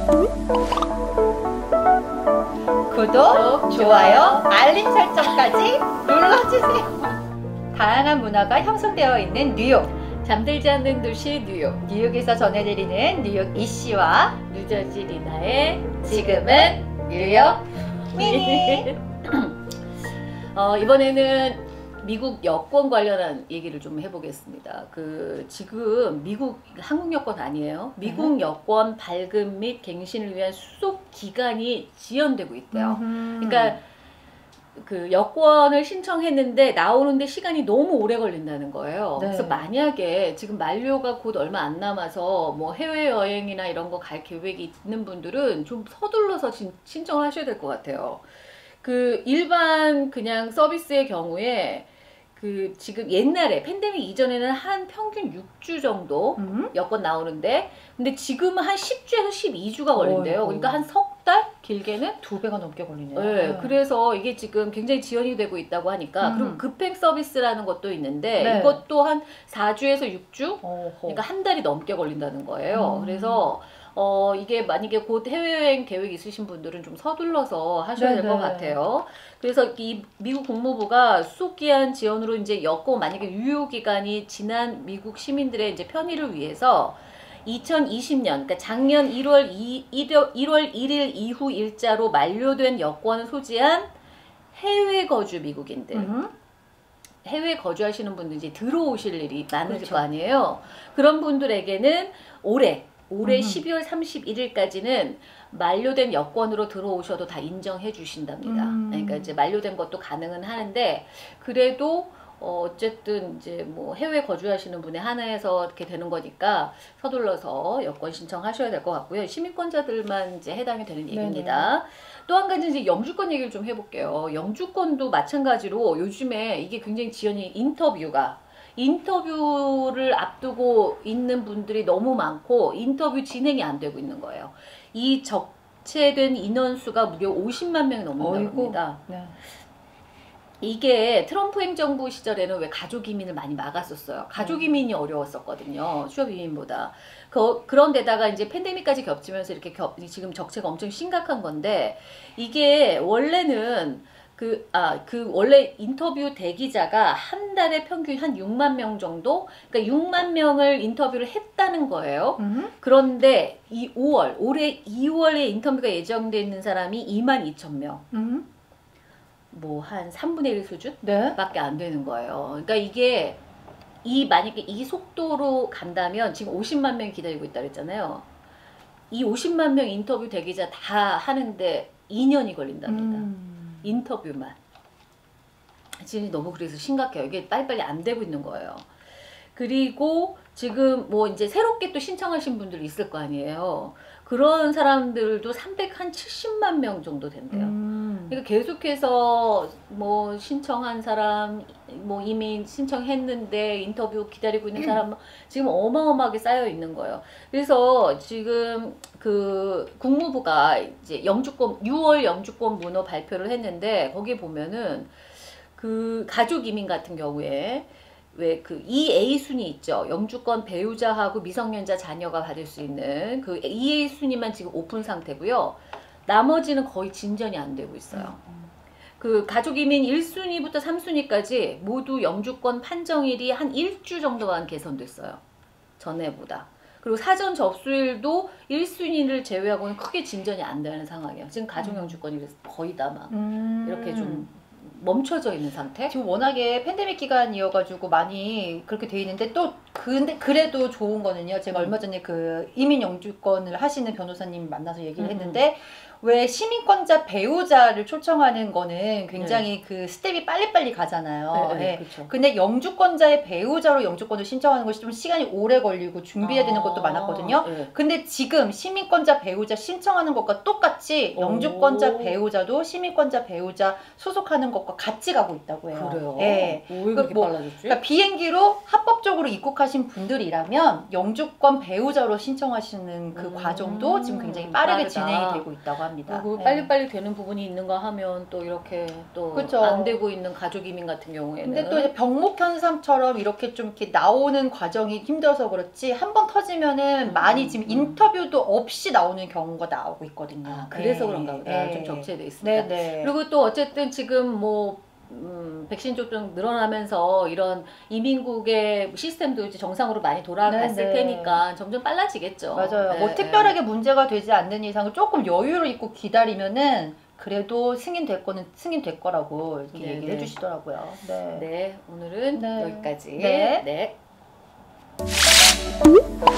구독, 좋아요, 알림 설정까지 눌러주세요. 다양한 문화가 형성되어 있는 뉴욕. 잠들지 않는 도시 뉴욕. 뉴욕에서 전해드리는 뉴욕 이씨와 뉴저지 리나의 지금은 뉴욕 미니. 이번에는 미국 여권 관련한 얘기를 좀 해보겠습니다. 지금 한국 여권 아니에요. 미국 여권 발급 및 갱신을 위한 수속 기간이 지연되고 있대요. 그러니까 그 여권을 신청했는데 나오는데 시간이 너무 오래 걸린다는 거예요. 네. 그래서 만약에 지금 만료가 곧 얼마 안 남아서 뭐 해외여행이나 이런 거 갈 계획이 있는 분들은 좀 서둘러서 신청을 하셔야 될 것 같아요. 일반 그냥 서비스의 경우에 지금 옛날에 팬데믹 이전에는 한 평균 6주 정도 여권 나오는데, 근데 지금은 한 10주에서 12주가 걸린대요. 어이구. 그러니까 한 석 달? 길게는? 2배가 넘게 걸리네요. 네, 그래서 이게 지금 굉장히 지연이 되고 있다고 하니까, 그리고 급행 서비스라는 것도 있는데, 네. 이것도 한 4주에서 6주? 어허. 그러니까 한 달이 넘게 걸린다는 거예요. 그래서 이게 만약에 곧 해외여행 계획 있으신 분들은 좀 서둘러서 하셔야 될 것 같아요. 그래서 이 미국 국무부가 수속기한 지연으로 이제 여권 만약에 유효기간이 지난 미국 시민들의 이제 편의를 위해서 2020년, 그러니까 작년 1월 1일 이후 일자로 만료된 여권을 소지한 해외 거주 미국인들. 해외 거주하시는 분들 이제 들어오실 일이 많을 그렇죠. 거 아니에요. 그런 분들에게는 올해 12월 31일까지는 만료된 여권으로 들어오셔도 다 인정해 주신답니다. 그러니까 이제 만료된 것도 가능은 하는데, 그래도 어쨌든 이제 뭐 해외 거주하시는 분에 한해서 이렇게 되는 거니까 서둘러서 여권 신청하셔야 될 것 같고요. 시민권자들만 이제 해당이 되는 얘기입니다. 또 한 가지 이제 영주권 얘기를 좀 해볼게요. 영주권도 마찬가지로 요즘에 이게 굉장히 지연이 인터뷰를 앞두고 있는 분들이 너무 많고 인터뷰 진행이 안 되고 있는 거예요. 이 적체된 인원수가 무려 50만 명이 넘는다고 합니다. 네. 이게 트럼프 행정부 시절에는 왜 가족 이민을 많이 막았었어요. 가족 이민이 어려웠었거든요. 취업 이민보다. 그런데다가 이제 팬데믹까지 겹치면서 이렇게 지금 적체가 엄청 심각한 건데, 이게 원래는 원래 인터뷰 대기자가 한 달에 평균 한 6만 명 정도? 그러니까 6만 명을 인터뷰를 했다는 거예요. 그런데 올해 2월에 인터뷰가 예정되어 있는 사람이 2만 2천 명. 뭐 한 3분의 1 수준? 네. 밖에 안 되는 거예요. 그러니까 이게 만약에 이 속도로 간다면 지금 50만 명이 기다리고 있다 그랬잖아요. 이 50만 명 인터뷰 대기자 다 하는데 2년이 걸린답니다. 인터뷰만. 지금 너무 그래서 심각해요. 이게 빨리빨리 안 되고 있는 거예요. 그리고 지금 뭐 이제 새롭게 또 신청하신 분들이 있을 거 아니에요. 그런 사람들도 370만 명 정도 된대요. 그러니까 계속해서 뭐 신청한 사람, 뭐 이미 신청했는데 인터뷰 기다리고 있는 사람 지금 어마어마하게 쌓여 있는 거예요. 그래서 지금 국무부가 이제 6월 영주권 문호 발표를 했는데, 거기 보면은 가족 이민 같은 경우에 왜 EA 순위 있죠. 영주권 배우자하고 미성년자 자녀가 받을 수 있는 EA 순위만 지금 오픈 상태고요. 나머지는 거의 진전이 안 되고 있어요. 가족 이민 1순위부터 3순위까지 모두 영주권 판정일이 한 1주 정도만 개선됐어요. 전에보다. 그리고 사전 접수일도 1순위를 제외하고는 크게 진전이 안 되는 상황이에요. 지금 가족 영주권이 거의 다 막 이렇게 좀 멈춰져 있는 상태? 지금 워낙에 팬데믹 기간이어가지고 많이 그렇게 돼 있는데, 또 근데 그래도 좋은 거는요. 제가 얼마 전에 이민 영주권을 하시는 변호사님 만나서 얘기를 했는데, 왜 시민권자 배우자를 초청하는 거는 굉장히 그 스텝이 빨리빨리 가잖아요. 네. 그렇죠. 근데 영주권자의 배우자로 영주권을 신청하는 것이 좀 시간이 오래 걸리고 준비해야 되는 것도 많았거든요. 근데 지금 시민권자 배우자 신청하는 것과 똑같이 영주권자 배우자도 시민권자 배우자 소속하는 것과 같이 가고 있다고 해요. 그래요? 네. 왜 그렇게 빨라졌지? 그러니까 비행기로 합법적으로 입국하는 생각하신 분들이라면 영주권 배우자로 신청하시는 그 과정도 지금 굉장히 빠르게 빠르다. 진행이 되고 있다고 합니다. 그리고 네. 빨리빨리 되는 부분이 있는가 하면 또 이렇게 또 그쵸. 안 되고 있는 가족 이민 같은 경우에는 근데 또 이제 병목 현상처럼 이렇게 좀 이렇게 나오는 과정이 힘들어서 그렇지 한 번 터지면은 많이 지금 인터뷰도 없이 나오는 경우가 나오고 있거든요. 아, 그래서 네. 그런가 보다. 네. 좀 적체돼 있습니다. 네네. 그리고 또 어쨌든 지금 뭐 백신 접종 늘어나면서 이런 이민국의 시스템도 이제 정상으로 많이 돌아갔을 네네. 테니까 점점 빨라지겠죠. 맞아요. 네, 뭐 네. 특별하게 문제가 되지 않는 이상은 조금 여유를 있고 기다리면은 그래도 승인될 거는 승인될 거라고 이렇게 네, 얘기를 네. 해주시더라고요. 네. 네, 오늘은 네. 여기까지. 네. 네.